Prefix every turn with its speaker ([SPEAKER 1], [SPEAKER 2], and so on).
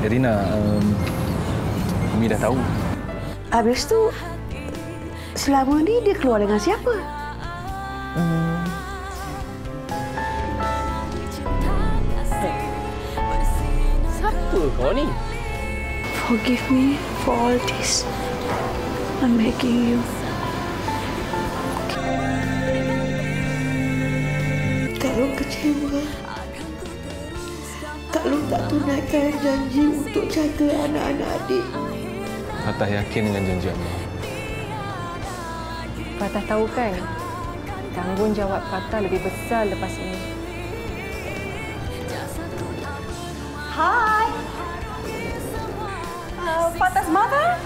[SPEAKER 1] Rina, Umi dah tahu.
[SPEAKER 2] Habis tu, selama ni dia keluar dengan siapa?
[SPEAKER 1] Siapa kau ni?
[SPEAKER 2] Forgive me for all this. I'm begging you. Kalau kecewa, kalau tak tunaikan janji untuk jaga anak-anak adik.
[SPEAKER 1] Fatah yakin dengan janji Allah.
[SPEAKER 3] Fatah tahu kan, tanggungjawab Fatah lebih besar lepas ini.
[SPEAKER 4] Hi. Fatah's mother?